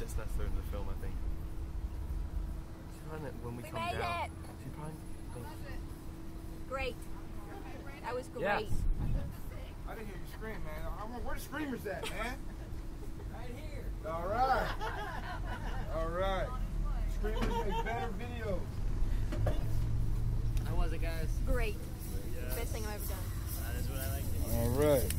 minutes left though in the film, I think. She's probably when we come made down. it. She probably. Great. That was great. Yes. I didn't hear you scream, man. Where the screamers at, man? Right here. All right. All right. Screamers make better videos. How was it, guys? Great. Yes. Best thing I've ever done. That is what I like to hear. All right.